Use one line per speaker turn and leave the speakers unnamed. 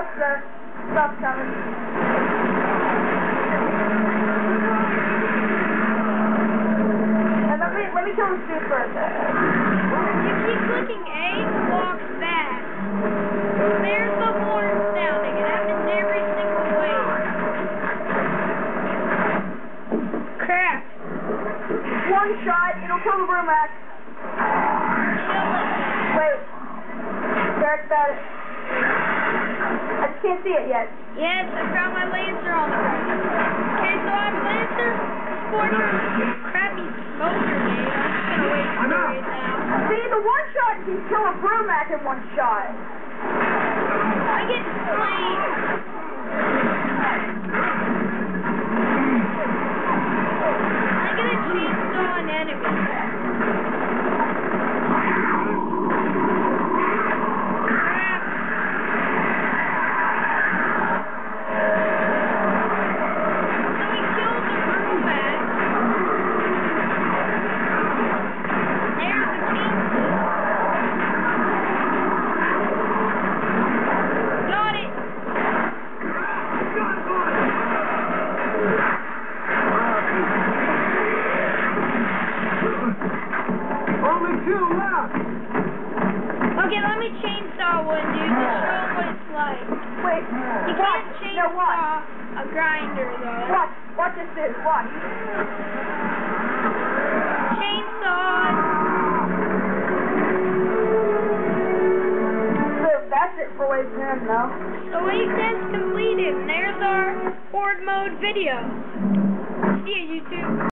sir. Stuff's coming. And let me kill this dude first.
You keep clicking A, walk back. There's the horn sounding. It happens every single way. Crap.
One shot, it'll kill the Brumac.
Kill it.
Wait. Derek got it. I just can't see it yet.
Yes, I found my laser on the ground. Okay, so I have a laser, Scorcher, crappy smoke grenade. I'm just gonna wait for it now.
See, the one shot can kill a Brumac in one shot.
I get flamed. I get a chainsaw an enemy.
Only 2 left.
Okay, let me chainsaw one, dude, to show them what it's like.
Wait.
You can't chainsaw a grinder, though.
Watch this dude. Watch.
Chainsaw.
So that's it for Wave 10, though.
So Wave 10's completed, and there's our Horde mode video. See ya, YouTube.